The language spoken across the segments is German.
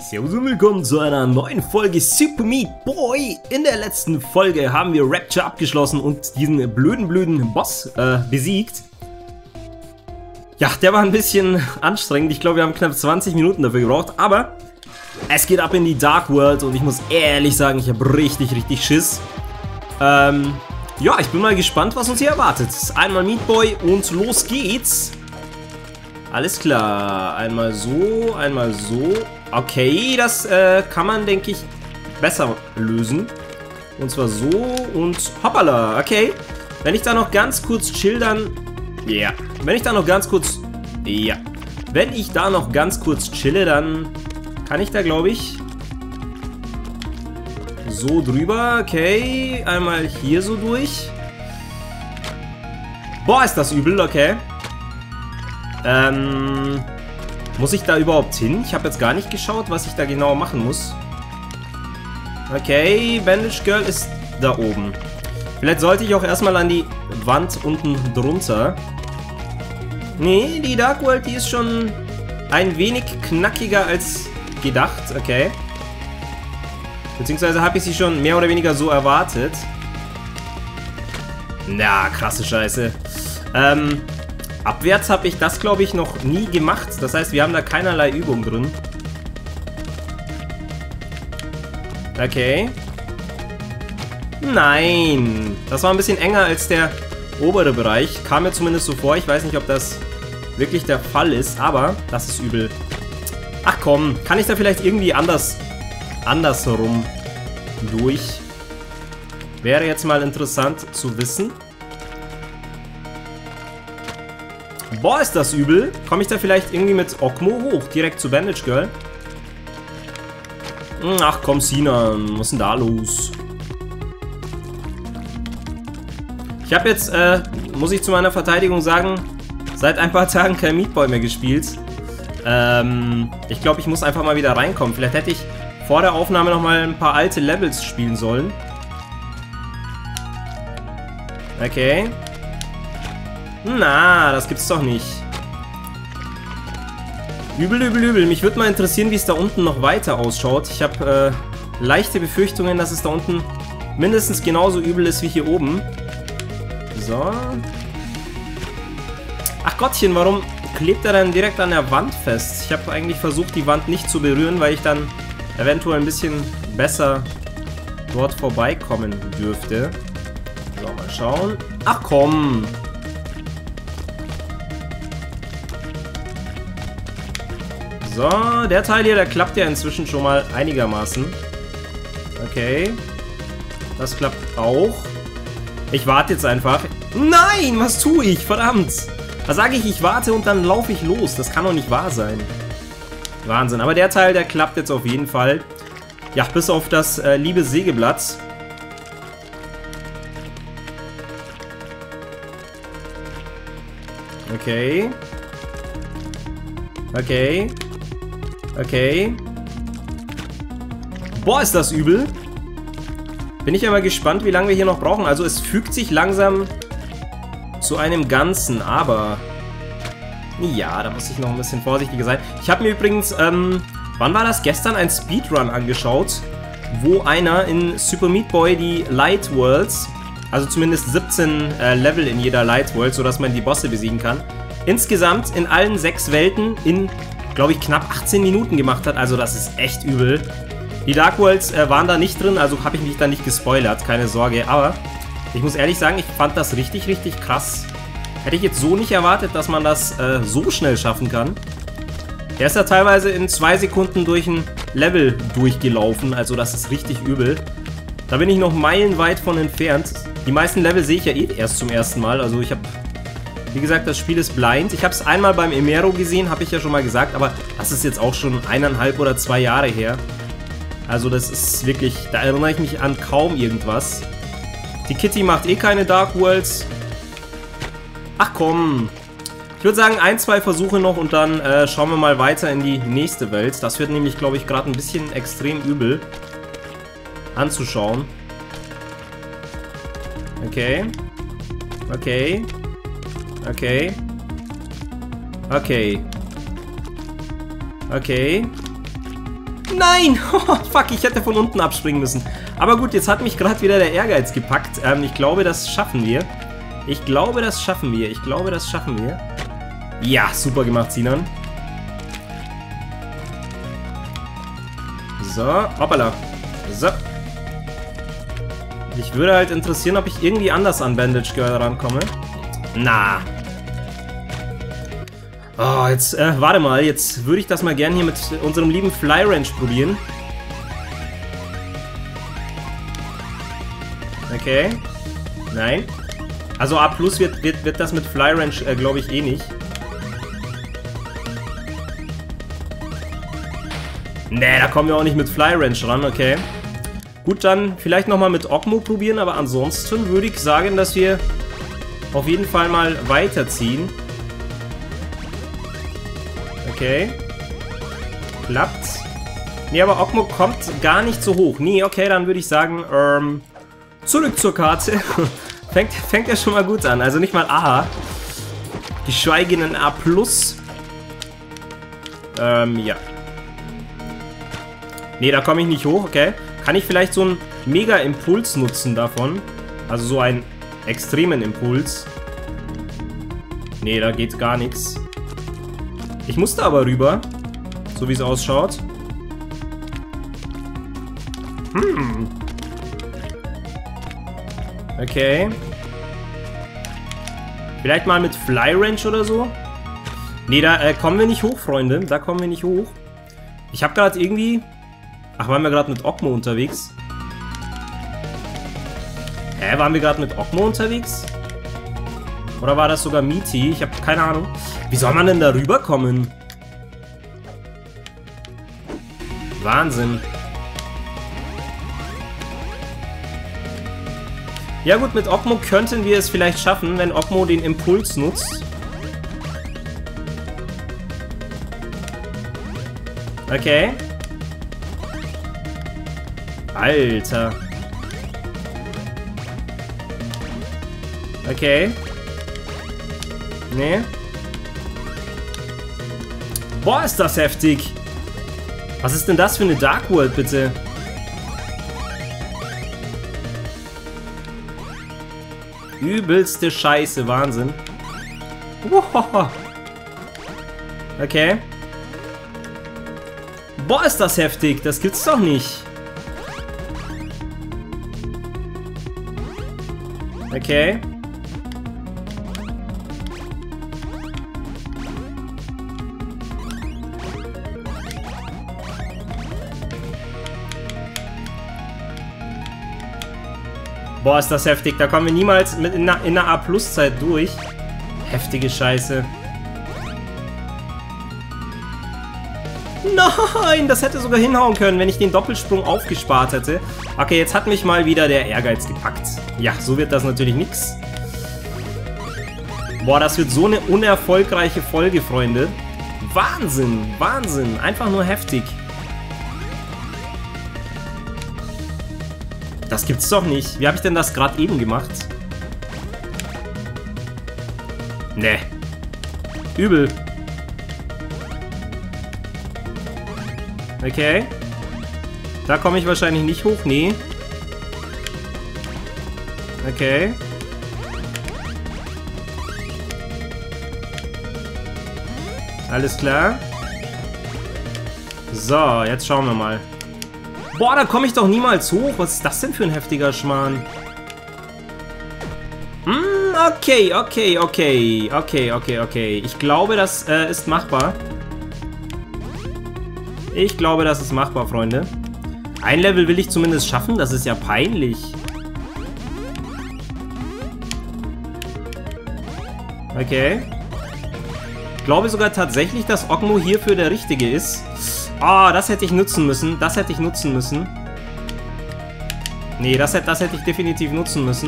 Servus und willkommen zu einer neuen Folge Super Meat Boy. In der letzten Folge haben wir Rapture abgeschlossen und diesen blöden Boss besiegt. Ja, der war ein bisschen anstrengend. Ich glaube, wir haben knapp 20 Minuten dafür gebraucht. Aber es geht ab in die Dark World und ich muss ehrlich sagen, ich habe richtig Schiss. Ja, ich bin mal gespannt, was uns hier erwartet. Einmal Meat Boy und los geht's. Alles klar. Einmal so, einmal so. Okay, das kann man, denke ich, besser lösen. Und zwar so und hoppala. Okay. Wenn ich da noch ganz kurz chill, dann... Ja. Wenn ich da noch ganz kurz... Ja. Wenn ich da noch ganz kurz chille, dann kann ich da, glaube ich... So drüber. Okay. Einmal hier so durch. Boah, ist das übel. Okay. Muss ich da überhaupt hin? Ich habe jetzt gar nicht geschaut, was ich da genau machen muss. Okay, Bandage Girl ist da oben. Vielleicht sollte ich auch erstmal an die Wand unten drunter. Nee, die Dark World, die ist schon ein wenig knackiger als gedacht. Okay. Beziehungsweise habe ich sie schon mehr oder weniger so erwartet. Na, krasse Scheiße. Abwärts habe ich das, glaube ich, noch nie gemacht. Das heißt, wir haben da keinerlei Übung drin. Okay. Nein. Das war ein bisschen enger als der obere Bereich. Kam mir zumindest so vor. Ich weiß nicht, ob das wirklich der Fall ist. Aber das ist übel. Ach komm. Kann ich da vielleicht irgendwie andersherum durch? Wäre jetzt mal interessant zu wissen. Boah, ist das übel. Komme ich da vielleicht irgendwie mit Okmo hoch? Direkt zu Bandage Girl? Ach komm, Sina. Was ist denn da los? Ich habe jetzt, muss ich zu meiner Verteidigung sagen, seit ein paar Tagen kein Meat Boy mehr gespielt. Ich glaube, ich muss einfach mal wieder reinkommen. Vielleicht hätte ich vor der Aufnahme nochmal ein paar alte Levels spielen sollen. Okay. Na, das gibt's doch nicht. Übel. Mich würde mal interessieren, wie es da unten noch weiter ausschaut. Ich habe leichte Befürchtungen, dass es da unten mindestens genauso übel ist wie hier oben. So. Ach Gottchen, warum klebt er dann direkt an der Wand fest? Ich habe eigentlich versucht, die Wand nicht zu berühren, weil ich dann eventuell ein bisschen besser dort vorbeikommen dürfte. So, mal schauen. Ach komm. So, der Teil hier, der klappt ja inzwischen schon mal einigermaßen. Okay. Das klappt auch. Ich warte jetzt einfach. Nein, was tue ich? Verdammt. Da sage ich warte und dann laufe ich los. Das kann doch nicht wahr sein. Wahnsinn. Aber der Teil, der klappt jetzt auf jeden Fall. Ja, bis auf das liebe Sägeblatt. Okay. Okay. Okay. Boah, ist das übel. Bin ich aber gespannt, wie lange wir hier noch brauchen. Also es fügt sich langsam zu einem Ganzen, aber... Ja, da muss ich noch ein bisschen vorsichtiger sein. Ich habe mir übrigens, wann war das? Gestern ein Speedrun angeschaut, wo einer in Super Meat Boy die Light Worlds, also zumindest 17 Level in jeder Light World, sodass man die Bosse besiegen kann, insgesamt in allen 6 Welten in... glaube ich, knapp 18 Minuten gemacht hat. Also das ist echt übel. Die Dark Worlds waren da nicht drin, also habe ich mich da nicht gespoilert, keine Sorge. Aber ich muss ehrlich sagen, ich fand das richtig krass. Hätte ich jetzt so nicht erwartet, dass man das so schnell schaffen kann. Der ist ja teilweise in 2 Sekunden durch ein Level durchgelaufen, also das ist richtig übel. Da bin ich noch meilenweit von entfernt. Die meisten Level sehe ich ja eh erst zum ersten Mal, also ich habe... Wie gesagt, das Spiel ist blind. Ich habe es einmal beim Emero gesehen, habe ich ja schon mal gesagt, aber das ist jetzt auch schon 1,5 oder 2 Jahre her. Also das ist wirklich, da erinnere ich mich an kaum irgendwas. Die Kitty macht eh keine Dark Worlds. Ach komm. Ich würde sagen, 1, 2 Versuche noch und dann schauen wir mal weiter in die nächste Welt. Das wird nämlich, glaube ich, gerade ein bisschen extrem übel anzuschauen. Okay. Okay. Okay. Okay. Okay. Nein! Fuck, ich hätte von unten abspringen müssen. Aber gut, jetzt hat mich gerade wieder der Ehrgeiz gepackt. Ich glaube, das schaffen wir. Ich glaube, das schaffen wir. Ich glaube, das schaffen wir. Ja, super gemacht, Sinan. So, hoppala. So. Mich würde halt interessieren, ob ich irgendwie anders an Bandage Girl rankomme. Na. Oh, jetzt, warte mal. Jetzt würde ich das mal gern hier mit unserem lieben Flyranch probieren. Okay. Nein. Also A+ wird das mit Flyranch, glaube ich, eh nicht. Nee, da kommen wir auch nicht mit Flyranch ran, okay. Gut, dann vielleicht nochmal mit Ogmo probieren, aber ansonsten würde ich sagen, dass wir auf jeden Fall mal weiterziehen. Okay. Klappt. Nee, aber Ogmo kommt gar nicht so hoch. Nee, okay, dann würde ich sagen, zurück zur Karte. fängt ja schon mal gut an. Also nicht mal A. Geschweige denn A+. Ja. Nee, da komme ich nicht hoch, okay. Kann ich vielleicht so einen Mega-Impuls nutzen davon? Also so einen extremen Impuls. Nee, da geht gar nichts. Ich musste aber rüber, so wie es ausschaut. Okay. Vielleicht mal mit Flyranch oder so? Nee, da kommen wir nicht hoch, Freunde. Da kommen wir nicht hoch. Ich habe gerade irgendwie... Ach, waren wir gerade mit Ogmo unterwegs? Hä, waren wir gerade mit Ogmo unterwegs? Oder war das sogar Meaty? Ich habe keine Ahnung. Wie soll man denn da rüberkommen? Wahnsinn. Ja gut, mit Ogmo könnten wir es vielleicht schaffen, wenn Ogmo den Impuls nutzt. Okay. Alter. Okay. Nee. Boah, ist das heftig. Was ist denn das für eine Dark World, bitte? Übelste Scheiße, Wahnsinn. Wow. Okay. Boah, ist das heftig. Das gibt's doch nicht. Okay. Boah, ist das heftig. Da kommen wir niemals mit in einer A+-Zeit durch. Heftige Scheiße. Nein, das hätte sogar hinhauen können, wenn ich den Doppelsprung aufgespart hätte. Okay, jetzt hat mich mal wieder der Ehrgeiz gepackt. Ja, so wird das natürlich nix. Boah, das wird so eine unerfolgreiche Folge, Freunde. Wahnsinn, Wahnsinn. Einfach nur heftig. Das gibt's doch nicht. Wie habe ich denn das gerade eben gemacht? Nee. Übel. Okay. Da komme ich wahrscheinlich nicht hoch. Nee. Okay. Alles klar. So, jetzt schauen wir mal. Boah, da komme ich doch niemals hoch. Was ist das denn für ein heftiger Schmarrn? Okay. Ich glaube, das ist machbar. Ich glaube, das ist machbar, Freunde. Ein Level will ich zumindest schaffen. Das ist ja peinlich. Okay. Ich glaube sogar tatsächlich, dass Ogmo hierfür der Richtige ist. Ah, das hätte ich nutzen müssen. Das hätte ich nutzen müssen. Nee, das hätte ich definitiv nutzen müssen.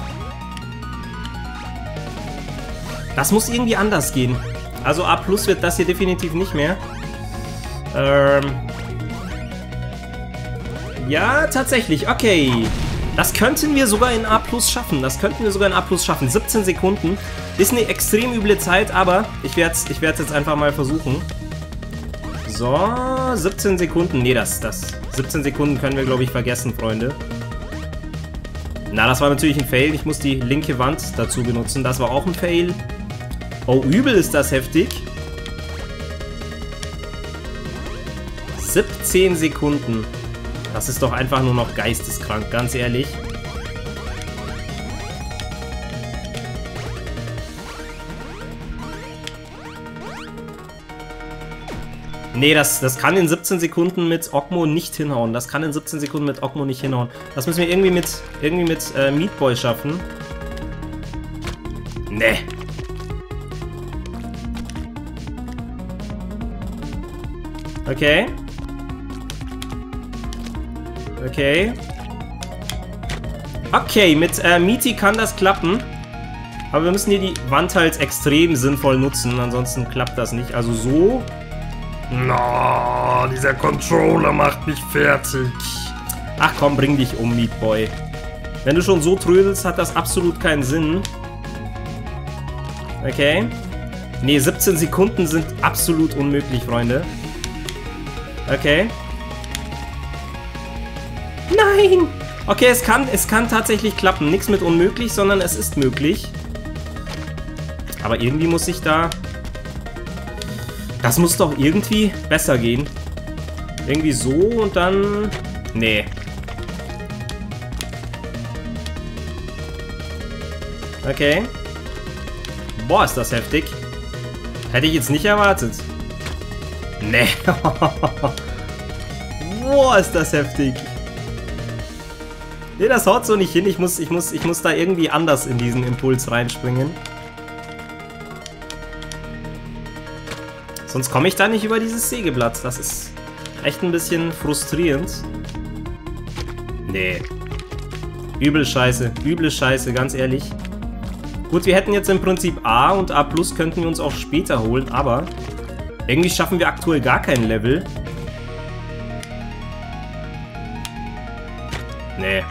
Das muss irgendwie anders gehen. Also A+ wird das hier definitiv nicht mehr. Ja, tatsächlich. Okay. Das könnten wir sogar in A+ schaffen. 17 Sekunden. Ist eine extrem üble Zeit, aber ich werde es jetzt einfach mal versuchen. So, 17 Sekunden. Nee, das 17 Sekunden können wir, glaube ich, vergessen, Freunde. Na, das war natürlich ein Fail. Ich muss die linke Wand dazu benutzen. Das war auch ein Fail. Oh, übel ist das heftig. 17 Sekunden. Das ist doch einfach nur noch geisteskrank, ganz ehrlich. Nee, das kann in 17 Sekunden mit Ogmo nicht hinhauen. Das kann in 17 Sekunden mit Ogmo nicht hinhauen. Das müssen wir irgendwie mit Meat Boy schaffen. Nee. Okay. Okay. Okay, mit Meaty kann das klappen. Aber wir müssen hier die Wand halt extrem sinnvoll nutzen. Ansonsten klappt das nicht. Also so. No, dieser Controller macht mich fertig. Ach komm, bring dich um, Meat Boy. Wenn du schon so trödelst, hat das absolut keinen Sinn. Okay. Nee, 17 Sekunden sind absolut unmöglich, Freunde. Okay. Nein! Okay, es kann tatsächlich klappen. Nichts mit unmöglich, sondern es ist möglich. Aber irgendwie muss ich da... Das muss doch irgendwie besser gehen. Irgendwie so und dann... Nee. Okay. Boah, ist das heftig. Hätte ich jetzt nicht erwartet. Nee. Boah, ist das heftig. Nee, das haut so nicht hin. Ich muss da irgendwie anders in diesen Impuls reinspringen. Sonst komme ich da nicht über dieses Sägeblatt. Das ist echt ein bisschen frustrierend. Nee. Übel Scheiße, ganz ehrlich. Gut, wir hätten jetzt im Prinzip A und A+ könnten wir uns auch später holen, aber irgendwie schaffen wir aktuell gar kein Level. Nee.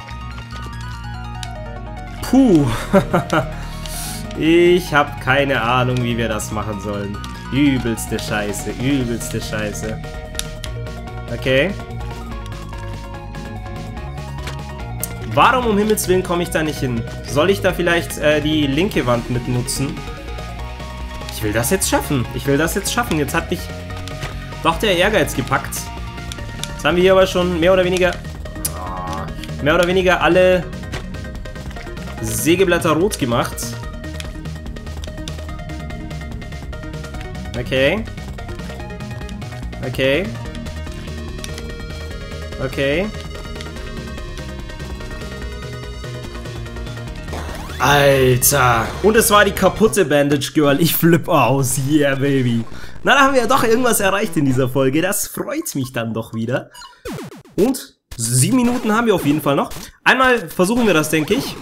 Puh. Ich habe keine Ahnung, wie wir das machen sollen. Übelste Scheiße, übelste Scheiße. Okay. Warum um Himmels Willen komme ich da nicht hin? Soll ich da vielleicht die linke Wand mitnutzen? Ich will das jetzt schaffen. Ich will das jetzt schaffen. Jetzt hat mich doch der Ehrgeiz gepackt. Jetzt haben wir hier aber schon mehr oder weniger alle Sägeblätter rot gemacht. Okay. Okay. Okay. Alter. Und es war die kaputte Bandage Girl. Ich flippe aus. Yeah, baby. Na, da haben wir ja doch irgendwas erreicht in dieser Folge. Das freut mich dann doch wieder. Und 7 Minuten haben wir auf jeden Fall noch. Einmal versuchen wir das, denke ich.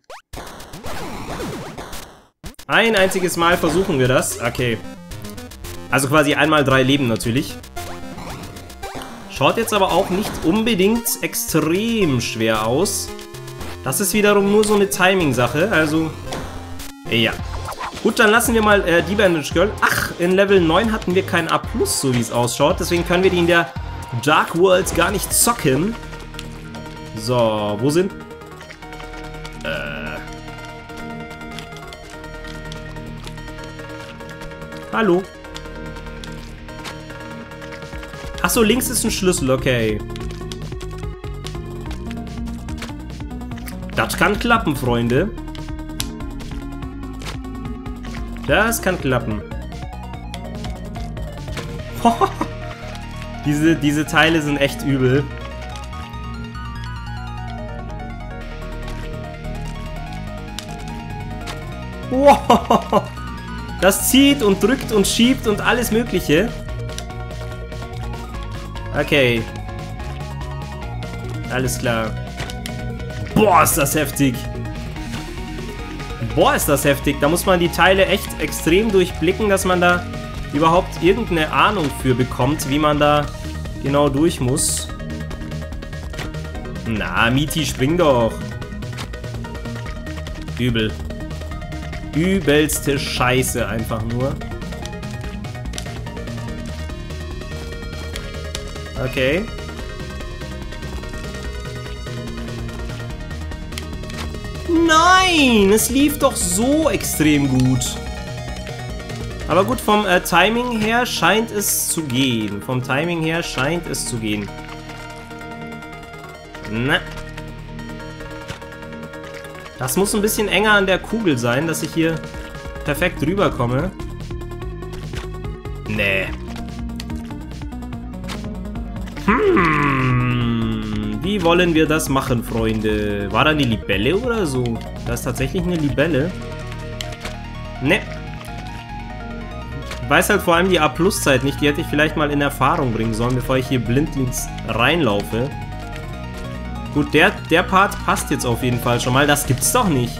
Ein einziges Mal versuchen wir das. Okay. Also quasi einmal 3 Leben natürlich. Schaut jetzt aber auch nicht unbedingt extrem schwer aus. Das ist wiederum nur so eine Timing-Sache, also... Ja. Gut, dann lassen wir mal die Bandage Girl. Ach, in Level 9 hatten wir kein A+, so wie es ausschaut. Deswegen können wir die in der Dark World gar nicht zocken. So, wo sind... Hallo? Achso, links ist ein Schlüssel, okay. Das kann klappen, Freunde. Das kann klappen. Diese Teile sind echt übel. Wow. Das zieht und drückt und schiebt und alles Mögliche. Okay. Alles klar. Boah, ist das heftig. Boah, ist das heftig. Da muss man die Teile echt extrem durchblicken, dass man da überhaupt irgendeine Ahnung für bekommt, wie man da genau durch muss. Na, Meaty, spring doch. Übel. Übelste Scheiße einfach nur. Okay. Nein, es lief doch so extrem gut. Aber gut, vom Timing her scheint es zu gehen. Vom Timing her scheint es zu gehen. Na. Das muss ein bisschen enger an der Kugel sein, dass ich hier perfekt rüberkomme. Nee. Wie wollen wir das machen, Freunde? War da eine Libelle oder so? Da ist tatsächlich eine Libelle. Ne. Ich weiß halt vor allem die A-Plus-Zeit nicht. Die hätte ich vielleicht mal in Erfahrung bringen sollen, bevor ich hier blindlings reinlaufe. Gut, der Part passt jetzt auf jeden Fall schon mal. Das gibt's doch nicht.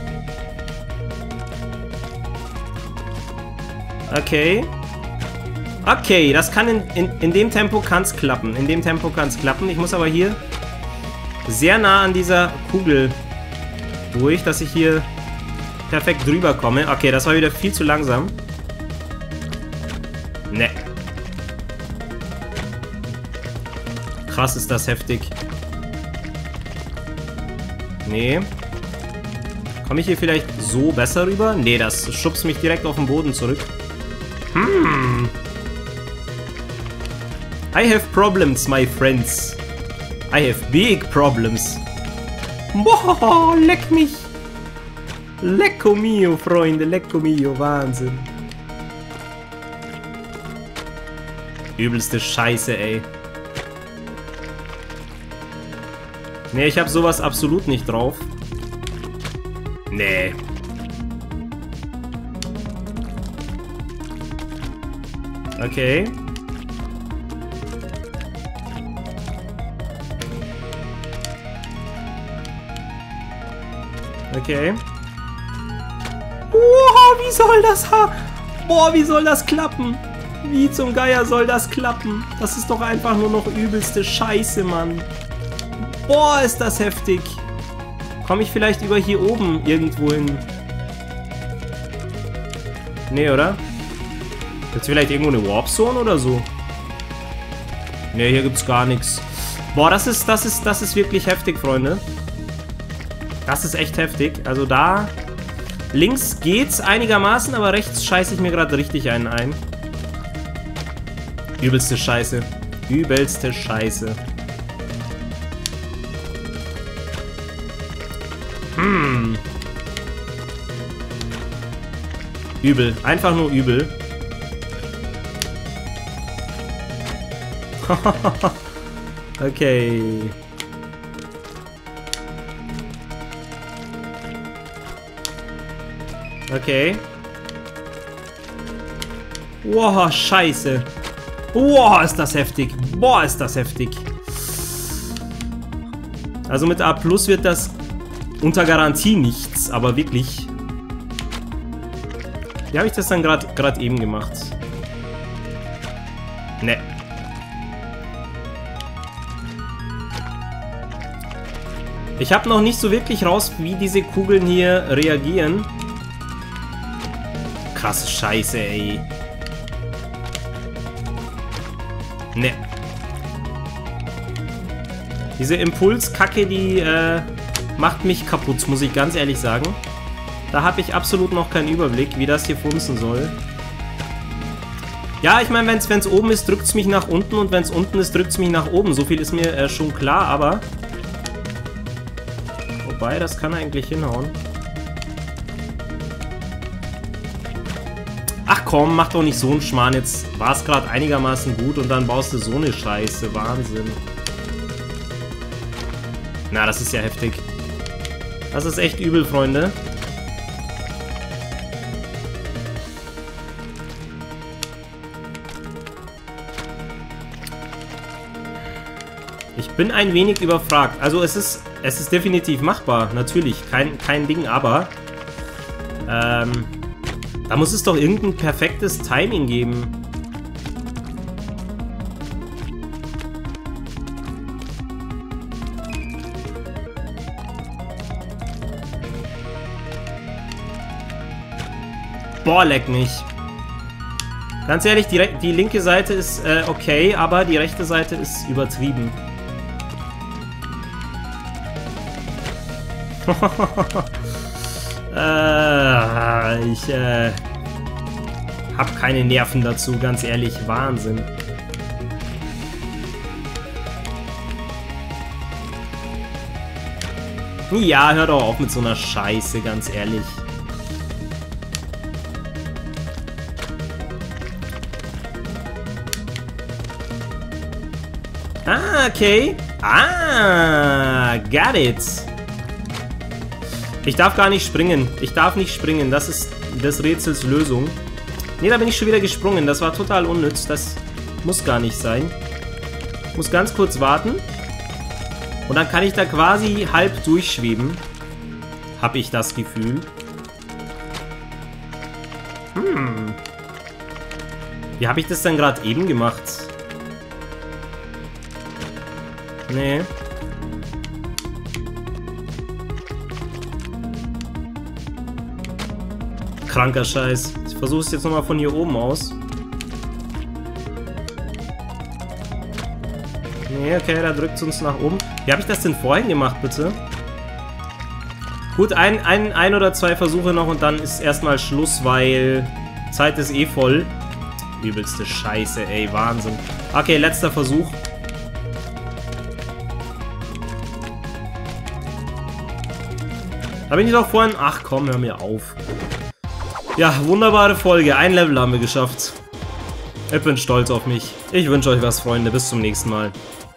Okay. Okay, das kann in dem Tempo kann's klappen. In dem Tempo kann's klappen. Ich muss aber hier sehr nah an dieser Kugel durch, dass ich hier perfekt drüber komme. Okay, das war wieder viel zu langsam. Ne. Krass ist das heftig. Nee. Komme ich hier vielleicht so besser rüber? Nee, das schubst mich direkt auf den Boden zurück. I have problems, my friends. I have big problems. Boah, leck mich. Lecco mio, Freunde, lecco mio, Wahnsinn. Übelste Scheiße, ey. Nee, ich habe sowas absolut nicht drauf. Nee. Okay. Okay. Wow, wie soll das Boah, wie soll das klappen? Wie zum Geier soll das klappen? Das ist doch einfach nur noch übelste Scheiße, Mann. Boah, ist das heftig. Komme ich vielleicht über hier oben irgendwo hin? Nee, oder? Gibt's vielleicht irgendwo eine Warp Zone oder so? Nee, hier gibt's gar nichts. Boah, das ist wirklich heftig, Freunde. Das ist echt heftig. Also da... Links geht's einigermaßen, aber rechts scheiße ich mir gerade richtig einen ein. Übelste Scheiße. Übelste Scheiße. Übel. Einfach nur übel. Okay. Okay. Wow, Scheiße. Wow, ist das heftig. Boah, ist das heftig. Also mit A+ wird das unter Garantie nichts, aber wirklich. Wie habe ich das dann gerade eben gemacht? Ne. Ich habe noch nicht so wirklich raus, wie diese Kugeln hier reagieren. Krasse Scheiße, ey. Ne. Diese Impulskacke, die macht mich kaputt, muss ich ganz ehrlich sagen. Da habe ich absolut noch keinen Überblick, wie das hier funzen soll. Ja, ich meine, wenn es oben ist, drückt es mich nach unten und wenn es unten ist, drückt es mich nach oben. So viel ist mir schon klar, aber... Wobei, das kann eigentlich hinhauen. Ach komm, mach doch nicht so einen Schmarrn. Jetzt war es gerade einigermaßen gut und dann baust du so eine Scheiße. Wahnsinn. Na, das ist ja heftig. Das ist echt übel, Freunde. Ich bin ein wenig überfragt. Also es ist definitiv machbar, natürlich. Kein Ding, aber da muss es doch irgendein perfektes Timing geben. Boah, leck mich. Ganz ehrlich, die linke Seite ist okay, aber die rechte Seite ist übertrieben. Ich hab keine Nerven dazu, ganz ehrlich. Wahnsinn. Ja, hör doch auf mit so einer Scheiße, ganz ehrlich. Ah, okay. Ah, got it. Ich darf gar nicht springen. Ich darf nicht springen. Das ist des Rätsels Lösung. Ne, da bin ich schon wieder gesprungen. Das war total unnütz. Das muss gar nicht sein. Ich muss ganz kurz warten. Und dann kann ich da quasi halb durchschweben. Hab ich das Gefühl. Wie habe ich das dann gerade eben gemacht? Nee. Kranker Scheiß. Ich versuche es jetzt nochmal von hier oben aus. Nee, okay, da drückt es uns nach oben. Wie habe ich das denn vorhin gemacht, bitte? Gut, ein oder zwei Versuche noch und dann ist erstmal Schluss, weil Zeit ist eh voll. Übelste Scheiße, ey, Wahnsinn. Okay, letzter Versuch. Da bin ich doch vorhin... Ach komm, hör mir auf. Ja, wunderbare Folge. Ein Level haben wir geschafft. Ich bin stolz auf mich. Ich wünsche euch was, Freunde. Bis zum nächsten Mal.